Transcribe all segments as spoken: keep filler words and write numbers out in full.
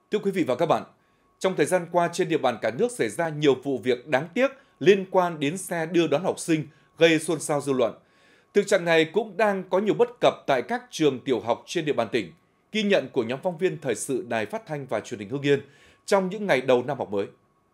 Thưa quý vị và các bạn, trong thời gian qua trên địa bàn cả nước xảy ra nhiều vụ việc đáng tiếc liên quan đến xe đưa đón học sinh gây xôn xao dư luận. Thực trạng này cũng đang có nhiều bất cập tại các trường tiểu học trên địa bàn tỉnh. Ghi nhận của nhóm phóng viên thời sự Đài Phát thanh và Truyền hình Hưng Yên trong những ngày đầu năm học mới.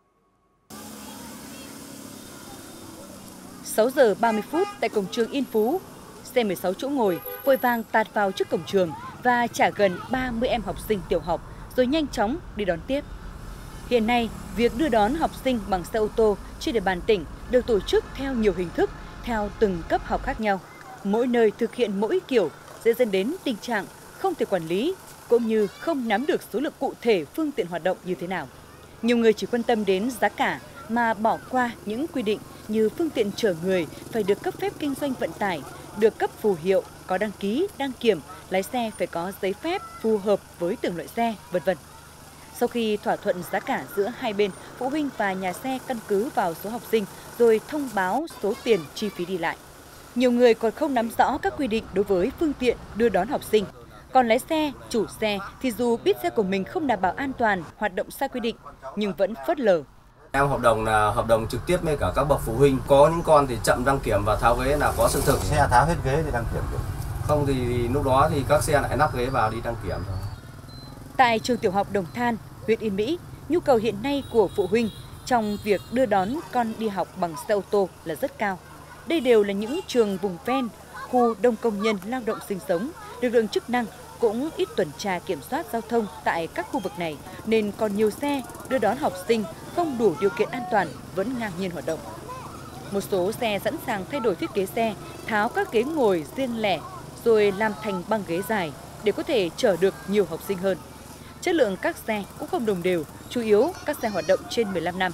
sáu giờ ba mươi phút tại cổng trường Yên Phú, xe mười sáu chỗ ngồi vội vàng tạt vào trước cổng trường và chở gần ba mươi em học sinh tiểu học rồi nhanh chóng đi đón tiếp. Hiện nay, việc đưa đón học sinh bằng xe ô tô trên địa bàn tỉnh được tổ chức theo nhiều hình thức, theo từng cấp học khác nhau. Mỗi nơi thực hiện mỗi kiểu sẽ dẫn đến tình trạng không thể quản lý, cũng như không nắm được số lượng cụ thể phương tiện hoạt động như thế nào. Nhiều người chỉ quan tâm đến giá cả mà bỏ qua những quy định như phương tiện chở người phải được cấp phép kinh doanh vận tải, được cấp phù hiệu, có đăng ký, đăng kiểm, lái xe phải có giấy phép phù hợp với từng loại xe, vân vân. Sau khi thỏa thuận giá cả giữa hai bên, phụ huynh và nhà xe căn cứ vào số học sinh rồi thông báo số tiền chi phí đi lại. Nhiều người còn không nắm rõ các quy định đối với phương tiện đưa đón học sinh. Còn lái xe, chủ xe thì dù biết xe của mình không đảm bảo an toàn, hoạt động sai quy định, nhưng vẫn phớt lờ. Em hợp đồng là hợp đồng trực tiếp với cả các bậc phụ huynh. Có những con thì chậm đăng kiểm và tháo ghế là có sự thực. Xe tháo hết ghế thì đăng kiểm được. Không thì, thì lúc đó thì các xe lại nắp ghế vào đi đăng kiểm thôi. Tại trường tiểu học Đồng Than, huyện Yên Mỹ, nhu cầu hiện nay của phụ huynh trong việc đưa đón con đi học bằng xe ô tô là rất cao. Đây đều là những trường vùng ven, khu đông công nhân lao động sinh sống. Lực lượng chức năng cũng ít tuần tra kiểm soát giao thông tại các khu vực này, nên còn nhiều xe đưa đón học sinh không đủ điều kiện an toàn vẫn ngang nhiên hoạt động. Một số xe sẵn sàng thay đổi thiết kế xe, tháo các ghế ngồi riêng lẻ rồi làm thành băng ghế dài để có thể chở được nhiều học sinh hơn. Chất lượng các xe cũng không đồng đều, chủ yếu các xe hoạt động trên mười lăm năm.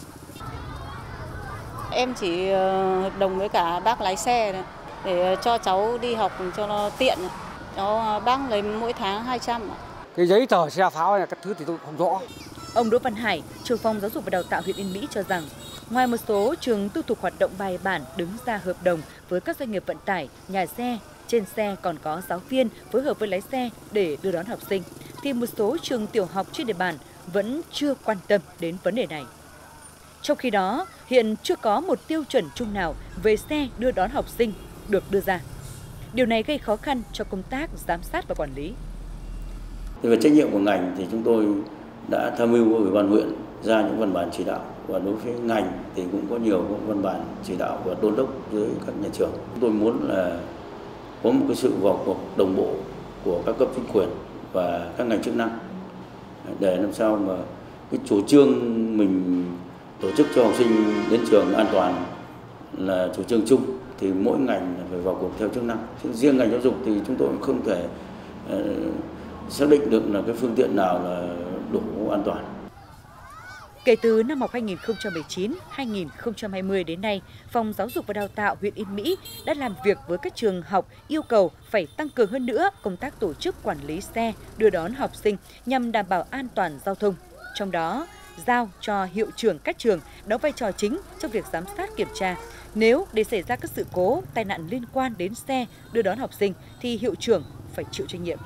Em chỉ hợp đồng với cả bác lái xe này, để cho cháu đi học cho nó tiện. Cháu bác lấy mỗi tháng hai trăm. Cái giấy tờ xe pháo này các thứ thì tôi không rõ. Ông Đỗ Văn Hải, trưởng phòng giáo dục và đào tạo huyện Yên Mỹ cho rằng, ngoài một số trường tư thục hoạt động bài bản đứng ra hợp đồng với các doanh nghiệp vận tải, nhà xe, trên xe còn có giáo viên phối hợp với lái xe để đưa đón học sinh, thì một số trường tiểu học trên địa bàn vẫn chưa quan tâm đến vấn đề này. Trong khi đó, hiện chưa có một tiêu chuẩn chung nào về xe đưa đón học sinh được đưa ra. Điều này gây khó khăn cho công tác giám sát và quản lý. Về trách nhiệm của ngành thì chúng tôi đã tham mưu với Ủy ban huyện ra những văn bản chỉ đạo, và đối với ngành thì cũng có nhiều văn bản chỉ đạo và đôn đốc với các nhà trường. Chúng tôi muốn là có một cái sự vào cuộc đồng bộ của các cấp chính quyền và các ngành chức năng để làm sao mà cái chủ trương mình tổ chức cho học sinh đến trường an toàn là chủ trương chung, thì mỗi ngành phải vào cuộc theo chức năng. Chứ riêng ngành giáo dục thì chúng tôi cũng không thể uh, xác định được là cái phương tiện nào là đủ an toàn. Kể từ năm học hai nghìn không trăm mười chín hai nghìn không trăm hai mươi đến nay, Phòng Giáo dục và Đào tạo huyện Yên Mỹ đã làm việc với các trường học yêu cầu phải tăng cường hơn nữa công tác tổ chức quản lý xe đưa đón học sinh nhằm đảm bảo an toàn giao thông. Trong đó, giao cho hiệu trưởng các trường đóng vai trò chính trong việc giám sát kiểm tra. Nếu để xảy ra các sự cố, tai nạn liên quan đến xe đưa đón học sinh thì hiệu trưởng phải chịu trách nhiệm.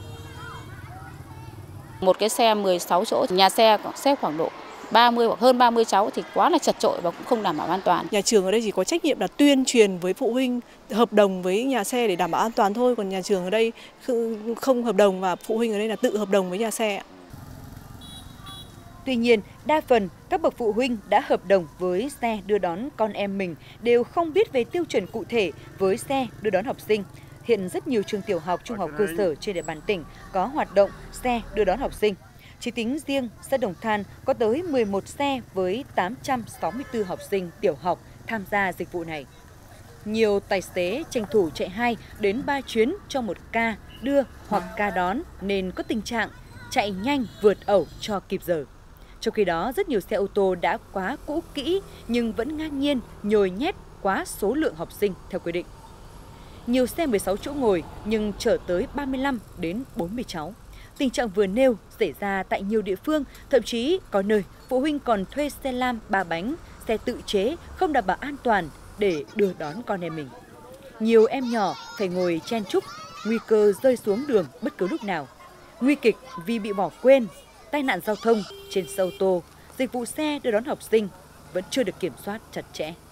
Một cái xe mười sáu chỗ, nhà xe xếp khoảng độ ba mươi hoặc hơn ba mươi cháu thì quá là chật chội và cũng không đảm bảo an toàn. Nhà trường ở đây chỉ có trách nhiệm là tuyên truyền với phụ huynh, hợp đồng với nhà xe để đảm bảo an toàn thôi. Còn nhà trường ở đây không hợp đồng và phụ huynh ở đây là tự hợp đồng với nhà xe. Tuy nhiên, đa phần các bậc phụ huynh đã hợp đồng với xe đưa đón con em mình đều không biết về tiêu chuẩn cụ thể với xe đưa đón học sinh. Hiện rất nhiều trường tiểu học, trung học cơ sở trên địa bàn tỉnh có hoạt động xe đưa đón học sinh. Chỉ tính riêng xã Đồng Than có tới mười một xe với tám trăm sáu mươi tư học sinh tiểu học tham gia dịch vụ này. Nhiều tài xế tranh thủ chạy hai đến ba chuyến cho một ca đưa hoặc ca đón nên có tình trạng chạy nhanh vượt ẩu cho kịp giờ. Trong khi đó, rất nhiều xe ô tô đã quá cũ kỹ nhưng vẫn ngang nhiên nhồi nhét quá số lượng học sinh theo quy định. Nhiều xe mười sáu chỗ ngồi nhưng chở tới ba mươi lăm đến bốn mươi cháu. Tình trạng vừa nêu xảy ra tại nhiều địa phương, thậm chí có nơi phụ huynh còn thuê xe lam ba bánh, xe tự chế không đảm bảo an toàn để đưa đón con em mình. Nhiều em nhỏ phải ngồi chen chúc, nguy cơ rơi xuống đường bất cứ lúc nào. Nguy kịch vì bị bỏ quên, tai nạn giao thông trên xe ô tô, dịch vụ xe đưa đón học sinh vẫn chưa được kiểm soát chặt chẽ.